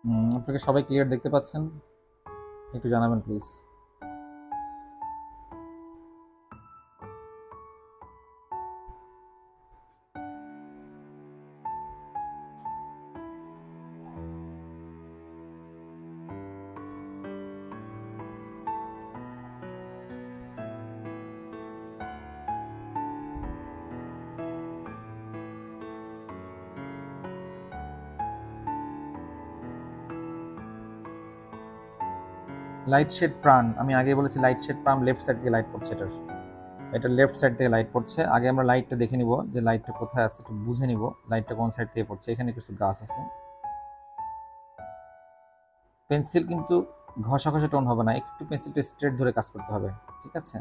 আপনাকে সবাই ক্লিয়ার দেখতে পাচ্ছেন? একটু জানাবেন প্লিজ। লাইট শেড প্রাণ, আমি আগে বলেছি light shade Pran left side থেকে লাইট পড়ছে। এটা লেফট সাইড থেকে লাইট পড়ছে। আগে আমরা লাইটটা দেখে নিব যে লাইটটা কোথায় আছে, একটু বুঝে নিব লাইটটা কোন সাইড থেকে পড়ছে। এখানে কিছু গাছ আছে। পেন্সিল কিন্তু ঘষা ঘষা টোন হবে না, একটু পেন্সিলটা স্ট্রেট ধরে কাজ করতে হবে, ঠিক আছে?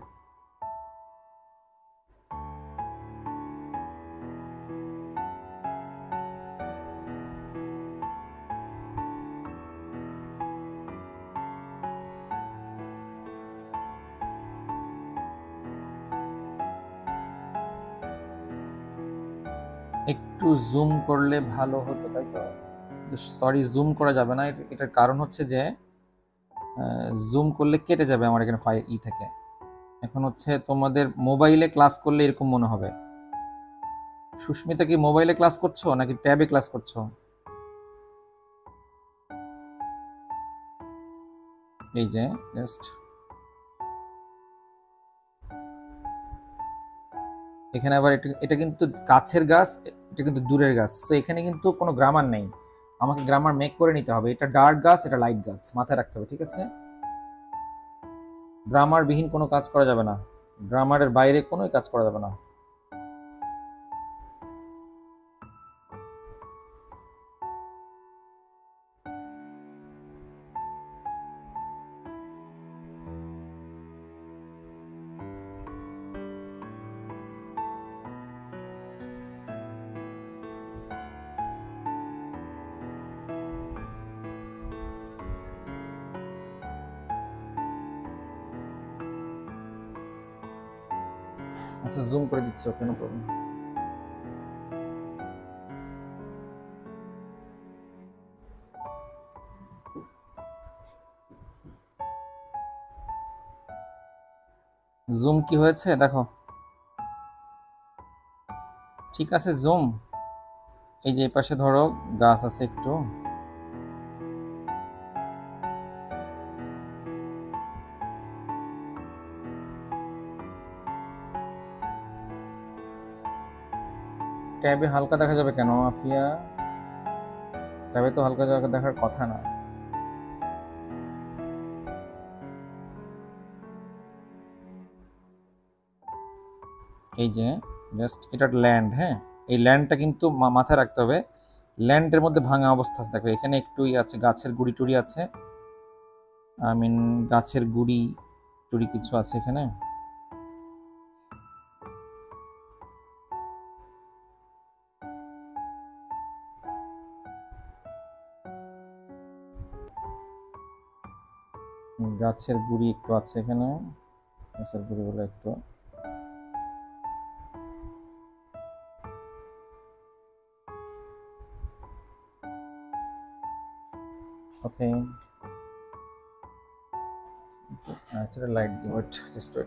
একটু জুম করলে ভালো হতো, তাই তো? সরি, জুম করা যাবে না। এটার কারণ হচ্ছে যে জুম করলে কেটে যাবে আমার এখানে ফাইল থেকে। এখন হচ্ছে তোমাদের মোবাইলে ক্লাস করলে এরকম মনে হবে। সুস্মিতা, কি মোবাইলে ক্লাস করছো নাকি ট্যাবে ক্লাস করছো? এই যে জাস্ট এখানে আবার এটা কিন্তু কাছের গাছ, এটা কিন্তু দূরের গাছ, তো এখানে কিন্তু কোনো গ্রামার নেই। আমাকে গ্রামার মেক করে নিতে হবে। এটা ডার্ক গাছ, এটা লাইট গাছ, মাথায় রাখতে হবে, ঠিক আছে? গ্রামার বিহীন কোনো কাজ করা যাবে না, গ্রামারের বাইরে কোনো কাজ করা যাবে না। আচ্ছা, জুম করে দিচ্ছি, ওকে, নো প্রবলেম। জুম কি হয়েছে দেখো, ঠিক আছে জুম। এই যে এই পাশে ধরো গাছ আছে একটু, ট্যাবে হালকা দেখা যাবে কেন আফিয়া? ট্যাবে তো হালকা দেখার কথা না। এই যে জাস্ট এটা ল্যান্ড, হ্যাঁ, এই ল্যান্ডটা কিন্তু মাথায় রাখতে হবে। ল্যান্ডের মধ্যে ভাঙা অবস্থা আছে, দেখো এখানে একটুই আছে, গাছের গুড়ি টুড়ি আছে, আই মিন গাছের গুড়ি টুড়ি কিছু আছে এখানে। গাছের গুড়ি একটু আছে এখানে, গাছের গুড়িগুলো একটু, ওকে। ন্যাচারাল লাইট দিই, ওয়েট, জাস্ট ওয়েট।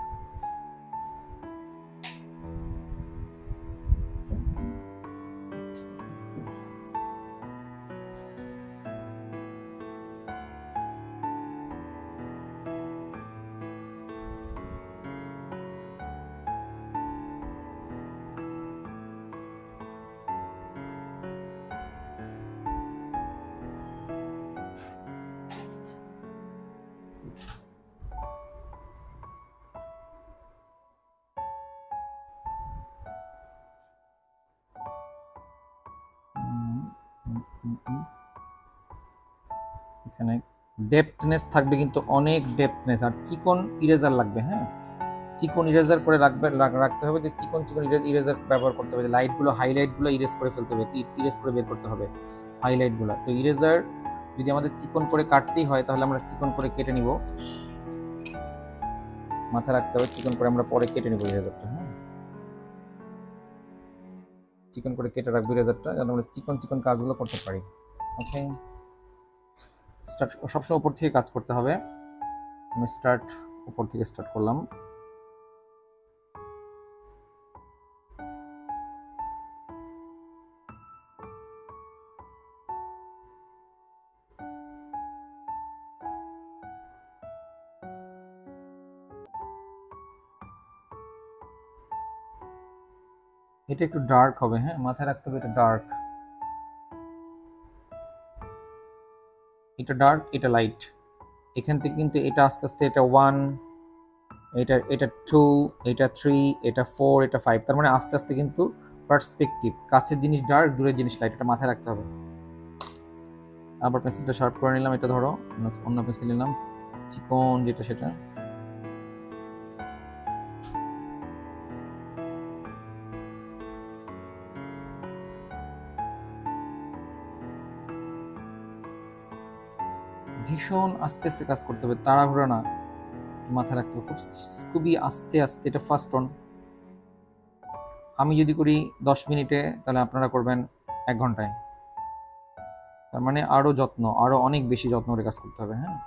এখানে ডেপথনেস থাকবে, কিন্তু অনেক ডেপথনেস, আর চিকন ইরেজার লাগবে, হ্যাঁ, চিকন ইরেজার করে রাখতে হবে, যে চিকন চিকন ইরেজার ব্যবহার করতে হবে, যে লাইটগুলো হাইলাইটগুলো ইরেজ করে ফেলতে হবে, ইরেজ করে বের করতে হবে হাইলাইটগুলো। তো ইরেজার যদি আমাদের চিকন করে কাটতেই হয় তাহলে আমরা চিকন করে কেটে নিব, মাথায় রাখতে হবে, চিকন করে আমরা পরে কেটে নিব ইরেজারটা, হ্যাঁ, চিকন করে কেটে রাখবো ইরেজারটা, যেন আমরা চিকন চিকন কাজগুলো করতে পারি, ওকে। স্টার্ট সবসময় উপর থেকে কাজ করতে হবে। আমি উপর থেকে স্টার্ট করলাম। এটা একটু ডার্ক হবে, হ্যাঁ, মাথায় রাখতে হবে এটা ডার্ক, এটা ডার্ক, এটা লাইট। এখান থেকে কিন্তু এটা আস্তে আস্তে এটা 1, এটা 2, এটা 3, এটা 4, এটা 5, তার মানে আস্তে আস্তে কিন্তু পার্সপেক্টিভ, কাছের জিনিস ডার্ক, দূরের জিনিস লাইট, এটা মাথায় রাখতে হবে। আবার পেন্সিলটা শার্প করে নিলাম, এটা ধরো অন্য পেন্সিল নিলাম চিকন যেটা সেটা। ভীষণ আস্তে আস্তে কাজ করতে হবে, তাড়াহুড়া না, মাথায় রাখতে হবে, খুবই আস্তে আস্তে। এটা ফার্স্ট অন, আমি যদি করি 10 মিনিটে, তাহলে আপনারা করবেন 1 ঘন্টায়। তার মানে আরো যত্ন, আরো অনেক বেশি যত্ন করে কাজ করতে হবে। হ্যাঁ,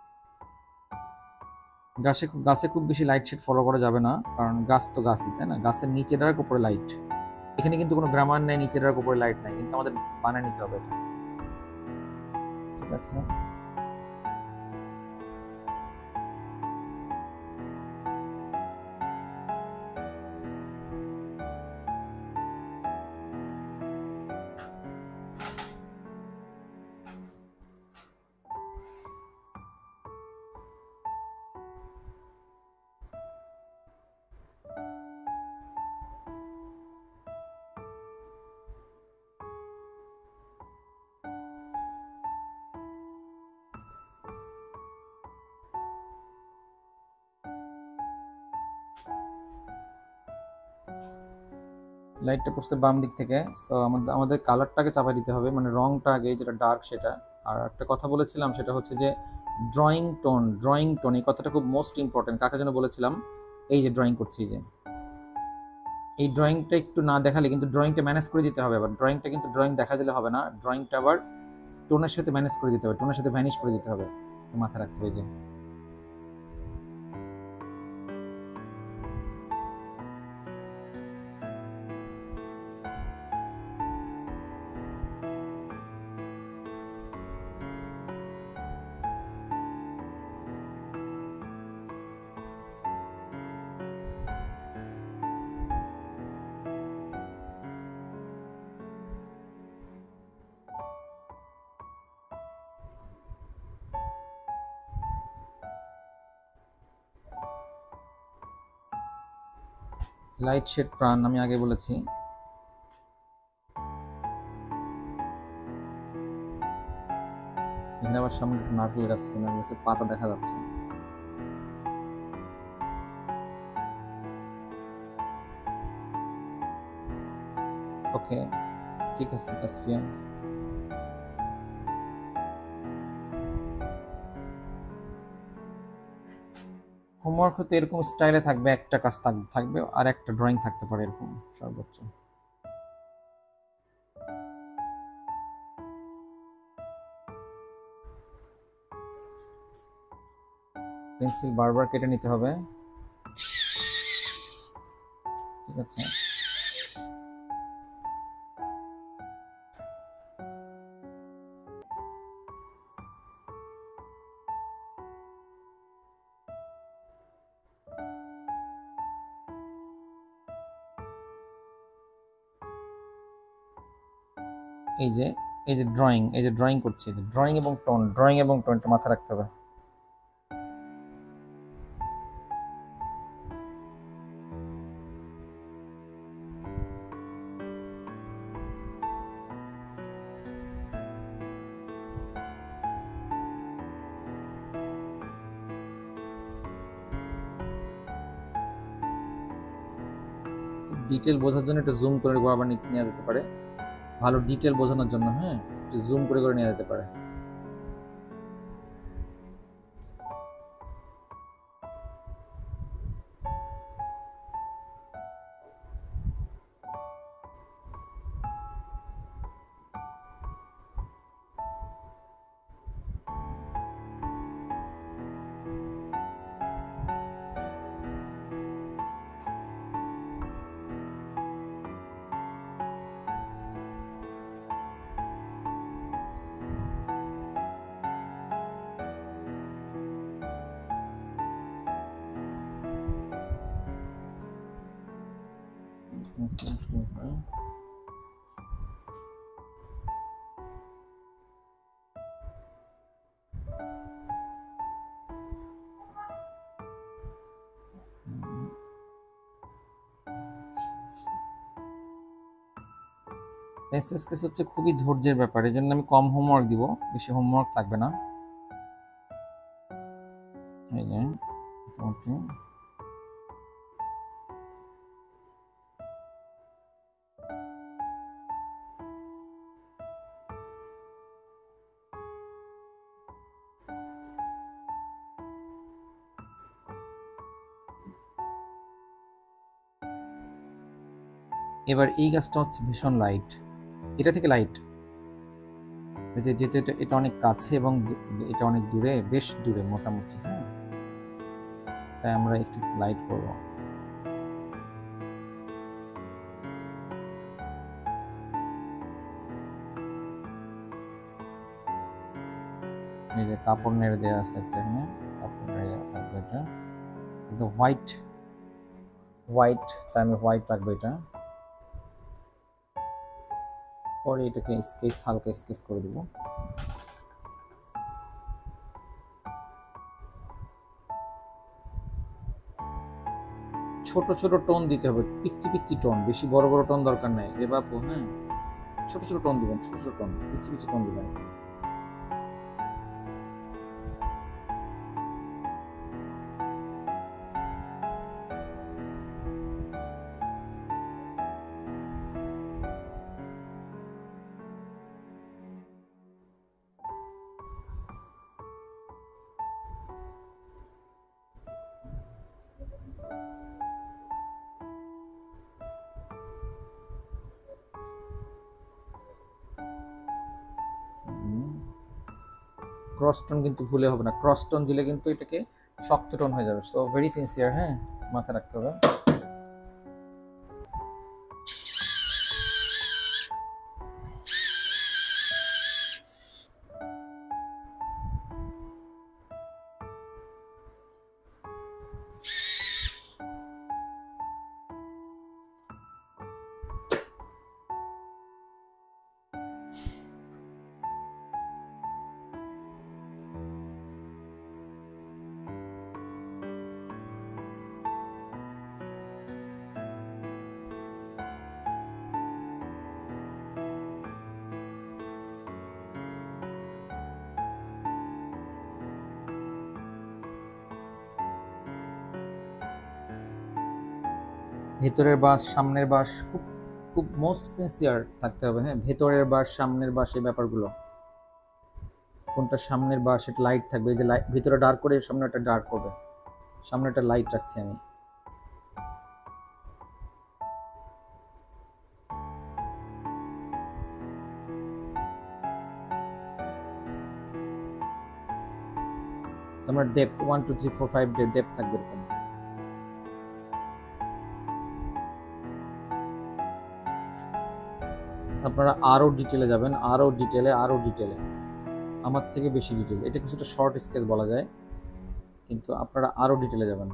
গাছে খুব বেশি লাইট শেড ফলো করা যাবে না, কারণ গাছ তো গাছই, তাই না? গাছের নিচে ডার্ক, উপরে লাইট। এখানে কিন্তু কোনো গ্রামার নেই, নিচে ডার্ক উপরে লাইট নাই, কিন্তু আমাদের বানিয়ে নিতে হবে এটা। ঠিক আছে, লাইটটা পড়ছে বাম দিক থেকে, তো আমাদের কালারটাকে চাপাই দিতে হবে, মানে রংটা আগে যেটা ডার্ক সেটা। আর একটা কথা বলেছিলাম, সেটা হচ্ছে যে ড্রয়িং টোন, এই কথাটা খুব মোস্ট ইম্পর্টেন্ট। কাকে যেন বলেছিলাম, এই যে ড্রয়িং করছি, যে এই ড্রয়িংটা একটু না দেখালে কিন্তু ড্রয়িংটা ম্যানেজ করে দিতে হবে। আবার ড্রয়িংটা কিন্তু ড্রয়িং দেখা দিলে হবে না, ড্রয়িংটা আবার টোনের সাথে ম্যানেজ করে দিতে হবে, টোনের সাথে ভ্যানিশ করে দিতে হবে, মাথায় রাখতে হবে। যে লাইট শেড প্রাণ, আমি আগে বলেছি। এখানে আবার সামনে নারকেল গাছ আছে, নারকেল গাছের পাতা দেখা যাচ্ছে। ওকে, ঠিক আছে কাসপিয়া। হোমওয়ার্ক হতে এরকম স্টাইলে থাকবে, একটা কাজ থাকবে আর একটা ড্রয়িং থাকতে পারে, এরকম সর্বোচ্চ। পেন্সিল বারবার কেটে নিতে হবে, ঠিক আছে? এই যে ড্রয়িং করছি, ড্রয়িং এবং টোনটা মাথায় রাখতে হবে। ডিটেল বোঝার জন্য একটু জুম করে আবার নেওয়া যেতে পারে, ভালো ডিটেল বোঝানোর জন্য। হ্যাঁ, জুম করে নেওয়া যেতে পারে। পেন্সিল স্কেচ হচ্ছে খুবই ধৈর্যের ব্যাপার, এই জন্য আমি কম হোমওয়ার্ক দিব, বেশি হোমওয়ার্ক থাকবে না। এই যে এবার এই গাছটা হচ্ছে ভীষণ লাইট, এটা থেকে লাইট, যেহেতু এটা অনেক কাছে এবং এটা অনেক দূরে, বেশ দূরে মোটামুটি, হ্যাঁ, তাই আমরা একটু লাইট করব। এই যে কাপড় নেড়ে দেওয়া আছে একটা, এখানে কাপড় নেড়ে দেওয়া থাকবে, এটা একদম হোয়াইট হোয়াইট, তাই আমি হোয়াইট রাখবো এটা। পরে এটাকে স্কেচ, হালকা স্কেচ করে দেবো। ছোট ছোট টোন দিতে হবে, পিচ্ছি পিচ্ছি টোন, বেশি বড় বড় টোন দরকার নাই রে বাপু, হ্যাঁ, ছোট ছোট টোন দিবেন, ছোট ছোট টোন, পিচ্ছি পিচ্ছি টোন দিবেন। ক্রস টোন কিন্তু ভুলে হবে না, ক্রস টোন দিলে কিন্তু এটাকে শক্ত টোন হয়ে যাবে। সো ভেরি সিনসিয়ার, হ্যাঁ, মাথায় রাখতে হবে। ভেতরের বাস সামনের বাস খুব খুব মোস্ট সিনসিয়ার থাকতে হবে, হ্যাঁ, ভেতরের বাস সামনের বাস এই ব্যাপারগুলো, কোনটা সামনের বাস এটা লাইট থাকবে, এই যে লাইট ভিতরে ডার্ক করে সামনেটা ডার্ক করবে, সামনেটা লাইট রাখছি আমি। তোমার ডেপথ 1 2 3 4 5 ডেপথ থাকবে এরকম। আপনারা আরো ডিটেলে যাবেন, আরো ডিটেলে, আরো ডিটেলে, আমার থেকে বেশি ডিটেল, এটা কিছুটা শর্ট স্কেচ বলা যায়, কিন্তু আপনারা আরো ডিটেলে যাবেন।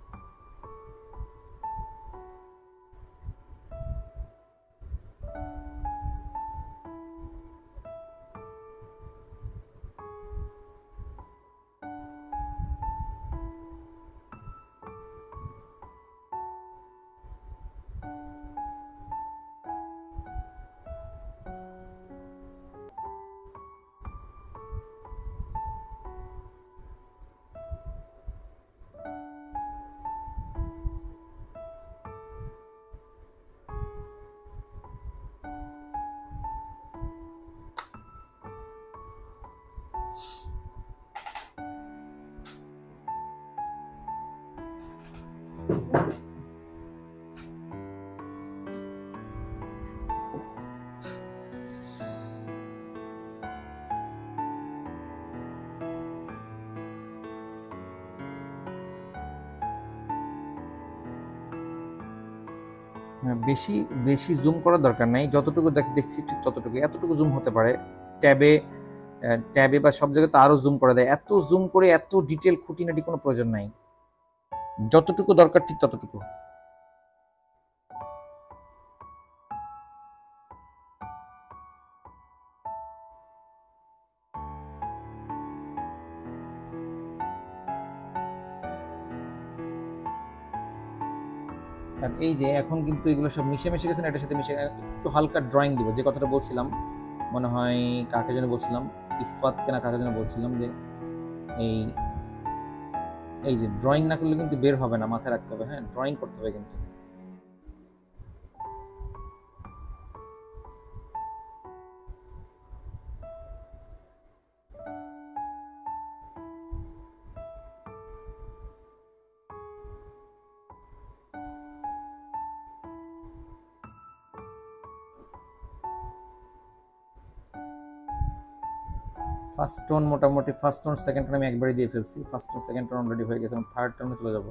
বেশি বেশি জুম করার দরকার নাই, যতটুকু দেখছি ঠিক ততটুকু, এতটুকু জুম হতে পারে। ট্যাবে ট্যাবে বা সব জায়গায় তো আরো জুম করে দেয়, এত জুম করে এত ডিটেল খুঁটিনাটি কোনো প্রয়োজন নাই, যতটুকু দরকার ঠিক ততটুকু। আর এই যে এখন কিন্তু এগুলো সব মিশে মিশে গেছে না, এটার সাথে মিশে একটু হালকা ড্রয়িং দিব, যে কথাটা বলছিলাম মনে হয় কাকে যেন বলছিলাম, ইফাত কেনা কাকে যেন বলছিলাম যে এই এই যে ড্রয়িং না করলে কিন্তু বের হবে না, মাথায় রাখতে হবে। হ্যাঁ, ড্রয়িং করতে হবে কিন্তু। ফার্স্ট টোন মোটামুটি, ফার্স্ট টোন সেকেন্ড টোন আমি একবারই দিয়ে ফেলছি, first tone second tone already হয়ে গেছে, এবং থার্ড টোনে চলে যাব।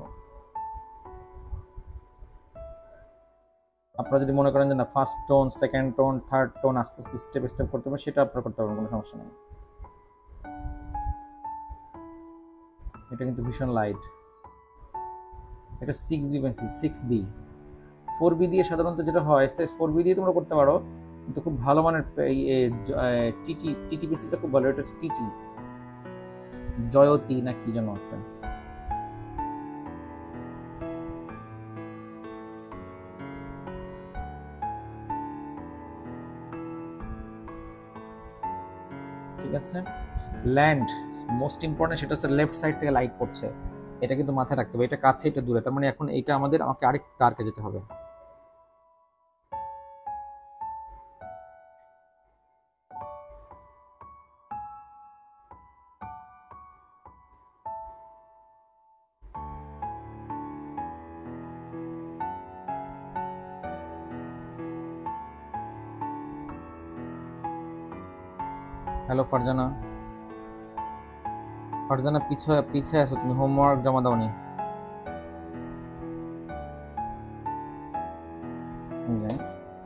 আপনারা যদি মনে করেন যে না first tone second tone third tone আস্তে আস্তে স্টেপ স্টেপ করতে হবে, সেটা আপনারা করতে পারবেন, কোনো সমস্যা নেই। এটা কিন্তু ভীষণ লাইট, এটা 6B পেন্সিল, 6B। 4B দিয়ে সাধারণত যেটা হয়, 4B দিয়ে তোমরা করতে পারো, কিন্তু খুব ভালো মানের টিটি পেন্সিলটা খুব ভালো, এটা হচ্ছে টিটি জয়তী না কি যেন একটা। ঠিক আছে, ল্যান্ড মোস্ট ইম্পর্টেন্ট, সেটা হচ্ছে লেফট সাইড থেকে লাইট পড়ছে, এটা কিন্তু মাথায় রাখতে হবে, এটা কাছে এটা দূরে, তার মানে এখন এটা আমাকে আরেক ডার্কে যেতে হবে। হ্যালো ফারজানা, ফারজানা পিছিয়ে পিছিয়ে আছো তুমি, হোমওয়ার্ক জমা দাওনি। যাই।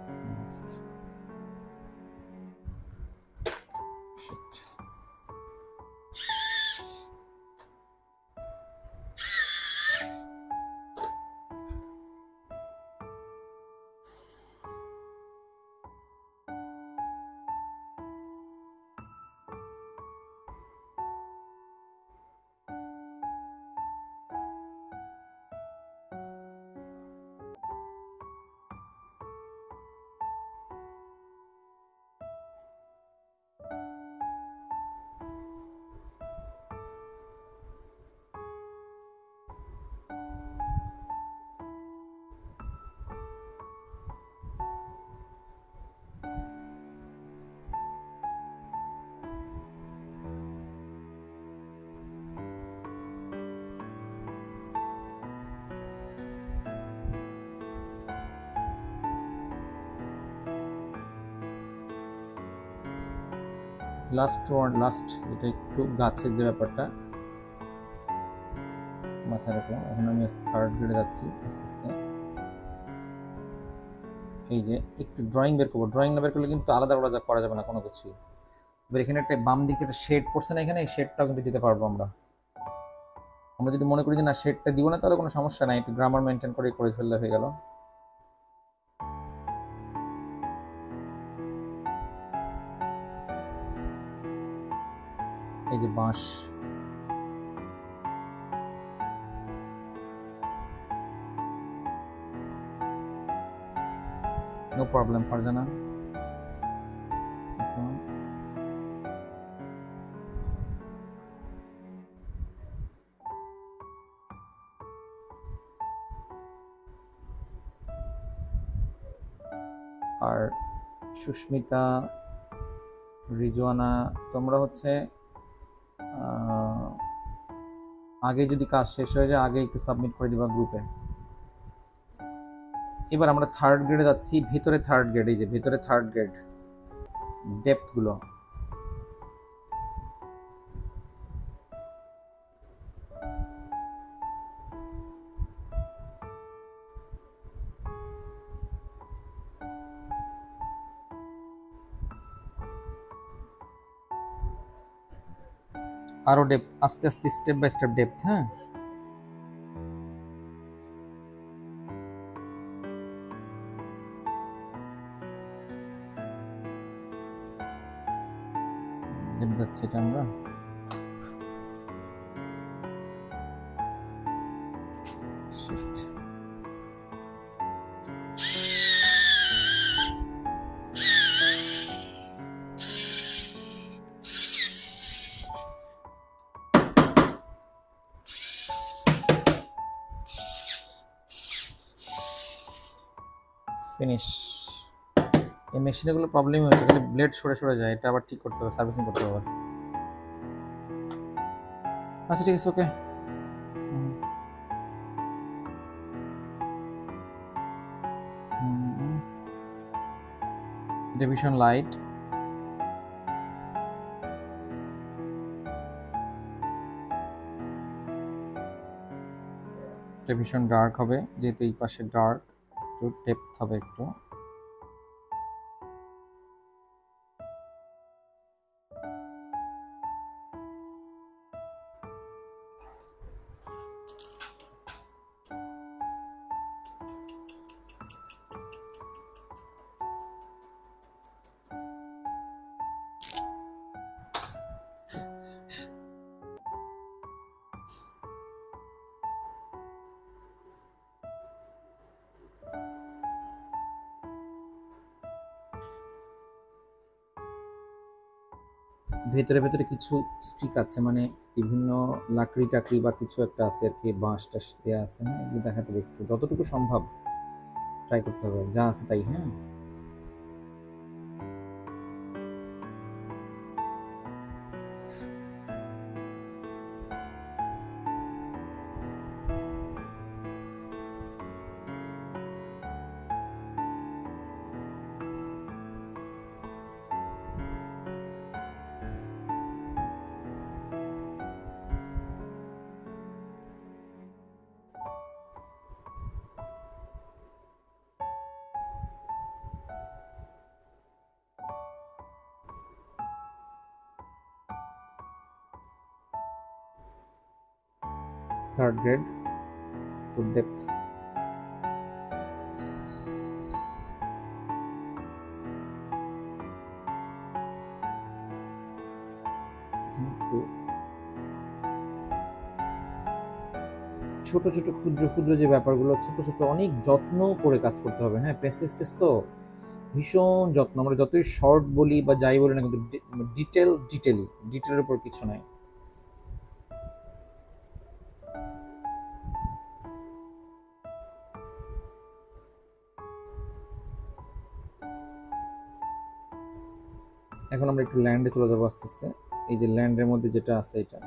লাস্ট ওয়ান, লাস্ট এটা একটু গাছের যে ব্যাপারটা মাথায় রাখলাম। এখন আমি থার্ড গ্রেডে যাচ্ছি আস্তে আস্তে। এই যে একটু ড্রয়িং বের করবো, ড্রয়িং না বের করলে কিন্তু আলাদা আলাদা করা যাবে না কোনো কিছুই। এবার এখানে একটা বাম দিকে একটা শেড পড়ছে না, এখানে এই শেডটাও কিন্তু দিতে পারবো আমরা। আমরা যদি মনে করি যে না শেডটা দিব না, তাহলে কোনো সমস্যা নাই, একটু গ্রামার মেনটেন করে করে ফেললে হয়ে গেল। এই যে বাঁশ, নো প্রবলেম ফারজানা। আর সুস্মিতা, রিজওয়ানা, তোমরা হচ্ছে আগে যদি কাজ শেষ হয়ে যায় আগে একটু সাবমিট করে দিবা গ্রুপে। এবার আমরা থার্ড গ্রেডে যাচ্ছি, ভিতরে থার্ড গ্রেড, এই যে ভিতরে থার্ড গ্রেড ডেপথ গুলো। আরো ডেপথ, আস্তে আস্তে স্টেপ বাই স্টেপ ডেপথ। হ্যাঁ, ডেপথ যাচ্ছে এটা আমরা। Shit. ফিনিশ। এই মেশিনে গুলো প্রবলেমই হচ্ছে, খালি ব্লেড সরে সরে যায়, এটা আবার ঠিক করতে হবে, সার্ভিসিং করতে হবে। আচ্ছা ঠিক আছে, ওকে। এটা ভীষণ লাইট, এটা ভীষণ ডার্ক হবে, যেহেতু এই পাশে ডার্ক, একটু ডেপথ হবে একটু। ভেতরে ভেতরে কিছু স্টিক আছে, মানে বিভিন্ন লাকড়ি টাকড়ি বা কিছু একটা আছে আর কি, বাঁশ টাস দেওয়া আছে। হ্যাঁ, এগুলো দেখাতে হবে একটু, যতটুকু সম্ভব ট্রাই করতে হবে, যা আছে তাই। হ্যাঁ, থার্ড গ্রেড টু ডেপথ। একটু ছোট ছোট ক্ষুদ্র ক্ষুদ্র যে ব্যাপারগুলো, ছোট ছোট অনেক যত্ন করে কাজ করতে হবে। হ্যাঁ, প্রেসিস কেস তো ভীষণ যত্ন, আমরা যতই শর্ট বলি বা যাই বলি না, কিন্তু ডিটেলের উপর কিছু নাই। এখন আমরা একটু ল্যান্ডে চলে যাবো আস্তে আস্তে। এই যে ল্যান্ডের মধ্যে যেটা আছে, এটা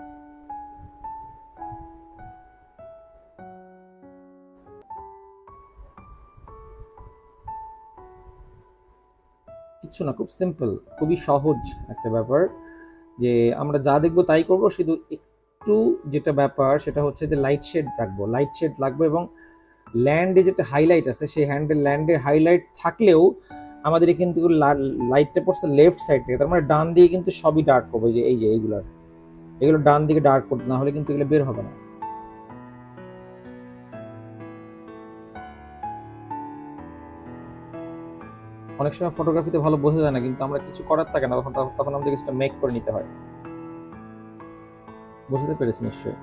কিচ্ছু না, খুব সিম্পল, খুবই সহজ একটা ব্যাপার, যে আমরা যা দেখবো তাই করব। শুধু একটু যেটা ব্যাপার সেটা হচ্ছে যে লাইট শেড রাখবো, লাইট শেড লাগবে, এবং ল্যান্ডে যেটা হাইলাইট আছে সেই ল্যান্ডে হাইলাইট থাকলেও আমাদের কিন্তু লাইটটা পড়ছে লেফট সাইড থেকে, তার মানে ডান দিকে কিন্তু সবই ডার্ক করবে। যে এই যে এগুলো ডান দিকে ডার্ক করতে, না হলে কিন্তু এগুলো বের হবে না। অনেক সময় ফটোগ্রাফিতে ভালো বোঝা যায় না, কিন্তু আমরা কিছু করার থাকে না, তখন তখন আমাদের কিছুটা মেক করে নিতে হয়। বুঝতে পেরেছি নিশ্চয়ই।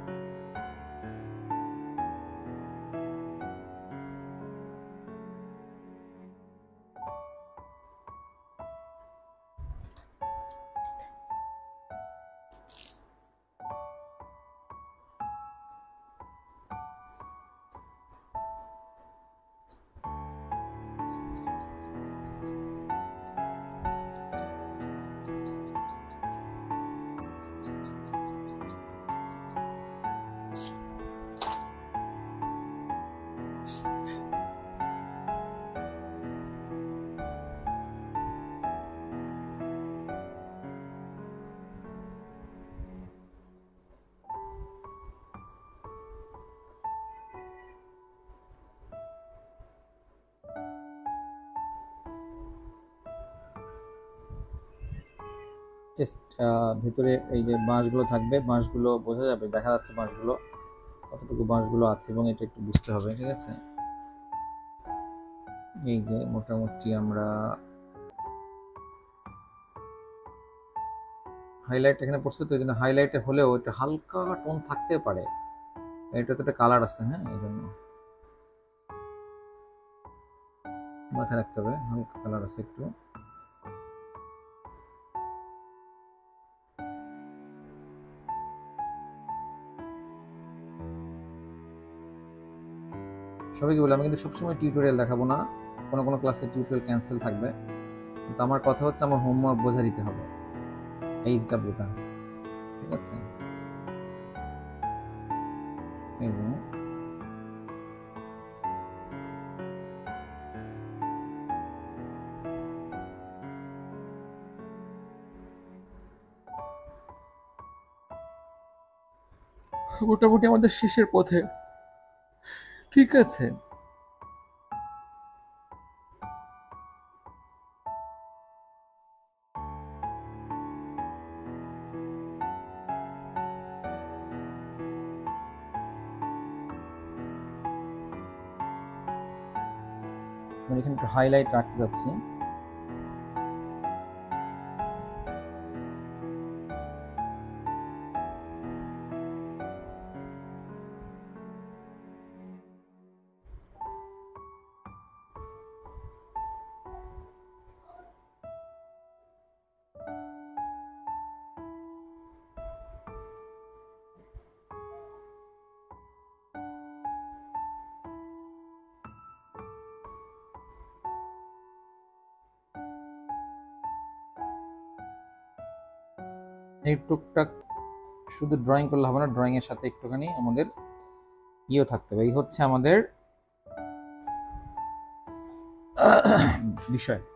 চেস্ট ভেতরে এই যে বাঁশগুলো থাকবে, বাঁশগুলো বোঝা যাবে, দেখা যাচ্ছে বাঁশগুলো কতটুকু বাঁশগুলো আছে, এবং এটা একটু বুঝতে হবে। ঠিক আছে, এই যে মোটামুটি আমরা হাইলাইট এখানে পড়ছে, তো এই জন্য হাইলাইটে হলেও এটা হালকা টোন থাকতে পারে, এটা তো একটা কালার আছে। হ্যাঁ, এই জন্য মাথায় রাখতে হবে, হালকা কালার আছে একটু। সবাইকে বলে আমি কিন্তু সবসময় টিউটোরিয়াল দেখাবো না, কোনো কোনো ক্লাসে টিউটোরিয়াল ক্যান্সেল থাকবে, কিন্তু আমার কথা হচ্ছে আমার হোমওয়ার্ক বোঝা দিতে হবে HWটা, ঠিক আছে? এবং মোটামুটি আমাদের শেষের পথে, ঠিক আছে? আমি এখানে একটু হাইলাইট রাখতে যাচ্ছি। এই টুকটাক শুধু ড্রয়িং করলে হবে না, ড্রয়িং এর সাথে একটুখানি আমাদের ইয়েও থাকতে হবে। এই হচ্ছে আমাদের বিষয়।